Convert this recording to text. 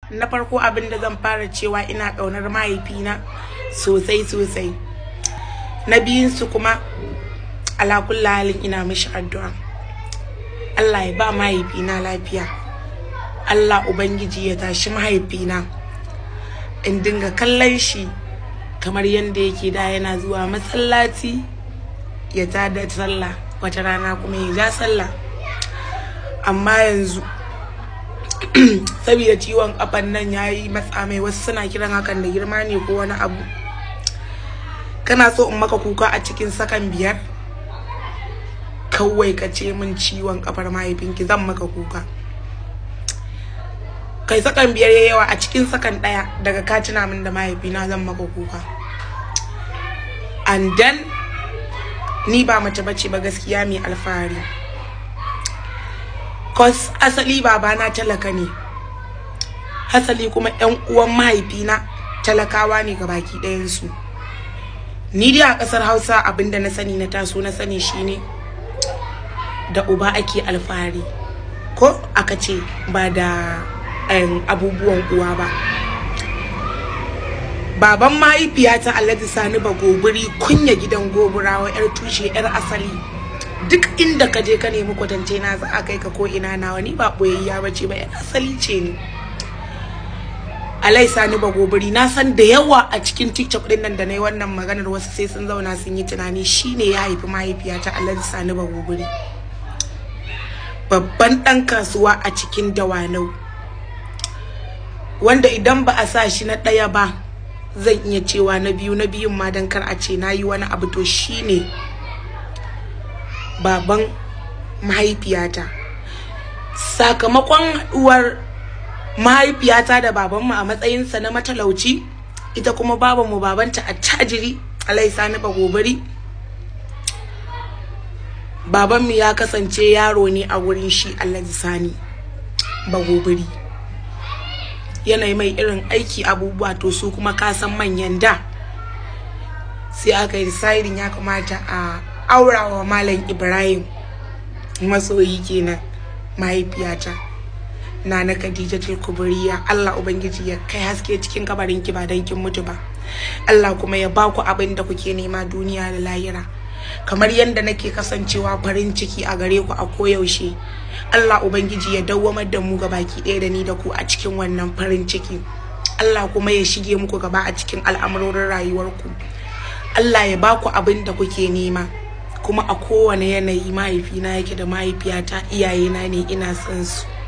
na farko abin da zan fara cewa ina ƙaunar mahaifina sosai. Na biyun su kuma ala kulli halin ina mishi addu'a. Allah ya ba mahaifina lafiya. Allah ubangiji ya tashi mahaifina in dinga kallon shi kamar yanda yake da, yana zuwa masallaci ya tada sallah, wata rana kuma ya ja sallah. Amma yanzu saboda ciwon kafan nan yayi matsa mai, wasu suna kiran hakan da girma ne ko wani abu. Kana so in maka kuka a cikin sakan 5? Kawai ka ce min ciwon kafar mahaifinki, zan maka kuka. Kai sakan 5 yayi yawa, a cikin sakan 1 daga ka tuna min da mahaifina zan maka kuka. And then ni ba mace bace ba gaskiya mai alfahari. Cause asali babana talaka ne, hasali kuma ƴan uwan mahaifina talakawa ne gabaki ɗayan su. Ni dai a ƙasar Hausa abinda na sani, na taso na sani shine da uba ake alfahari, ko aka ce ba da abubuwan uwa ba. Baban mahaifiyata Alhaji Sani Bagobiri, kunya gidan Goburawa, yar tushe yar asali. Duk inda ka je ka nemi kwatance na za a kai ka ko ina nawa, ni ba boyayya bace ba, yar asali ce ni. Alhaji Sani Bagobiri, na san da yawa a cikin TikTok din nan da nayi wannan maganar wasu sai sun zauna sun yi tunani shine ya haifi mahaifiyata Alhaji Sani Bagobiri. Babban dan kasuwa a cikin Dawanau, wanda idan ba a sa shi na ɗaya ba zan iya cewa na biyun ma dan kar a ce nayi wani abu, to shine baban mahaifiyata. Sakamakon haduwar mahaifiyata da babanmu a matsayinsa na matalauci, ita kuma babanmu babanta attajiri Alhaji Sani Bagobiri, babanmu ya kasance yaro ne a wurin shi Alhaji Sani Bagobiri, yanayi mai irin aiki abubuwa, to su kuma kasan manyan da sai aka yi deciding ya kamata a aurawa Malam Ibrahim, masoyi kenan, mahaifiyata Nana Khadijatul Kubriya. Allah ubangiji ya kai haske cikin kabarin ki ba dan kin mutu ba. Allah kuma ya ba ku abin da kuke nema duniya da lahira, kamar yanda nake kasancewa farin ciki a gare ku a koyaushe. Allah ubangiji ya dawwamar da mu gabaki ɗaya da ni da ku a cikin wannan farin ciki. Allah kuma ya shige muku gaba a cikin al'amurorin rayuwarku. Allah ya ba ku abin da kuke nema, kuma a kowane yanayi mahaifina yake da mahaifiyata iyayena ne, ina son su.